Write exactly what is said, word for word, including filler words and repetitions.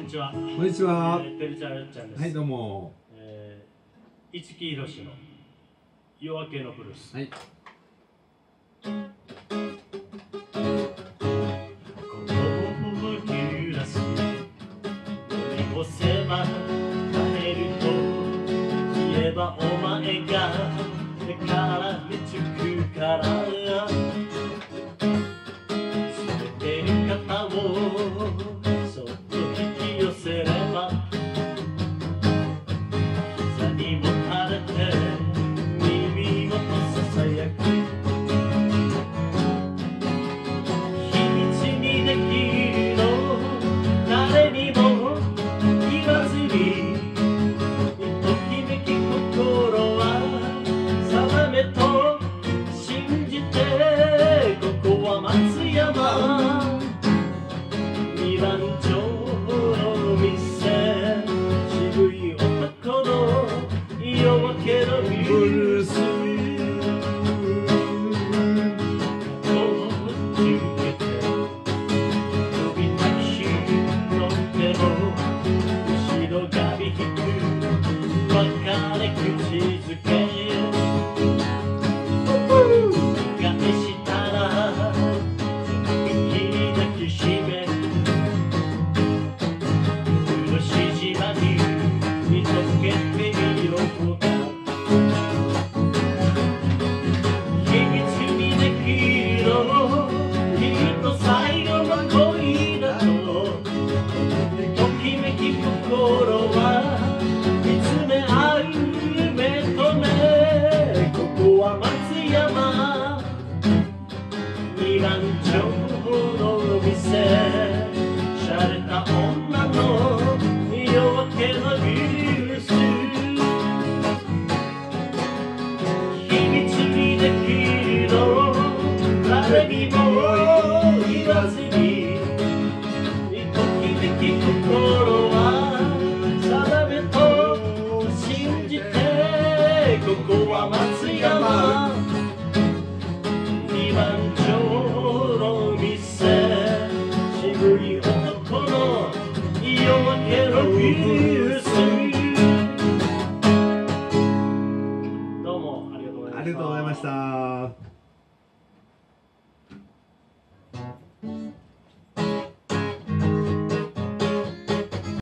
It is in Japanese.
にちは。 こんにちは。 えー、てるちゃんよっちゃんです。 はい、どうも。 えー、市木ひろしの夜明けのブルース。 はい。 心を揺らす飲み干せば帰ると言えばお前が目から見つくから全てる方をそっと引き寄せれば膝にもたれて耳元ささやく秘密にできるの誰にも言わずにときめき心は定めと信じてここは松山二番町の店渋い男の夜明けのブルースを受けて飛びタクシー乗っても後ろ髪引く別れ口づけ返したら一気に抱きしめ苦し島に見とけてみようか秘密にできるのきっと最後の恋だとときめき心は見つめ合う目と目ここは松山二番町の店しゃれた女の夜明けのブルース秘密にできるの誰にも言わずにときめき心は定めと信じてここは松山二番町の店渋い男の夜明けのブルースどうもありがとうございました。 ありがとうございました。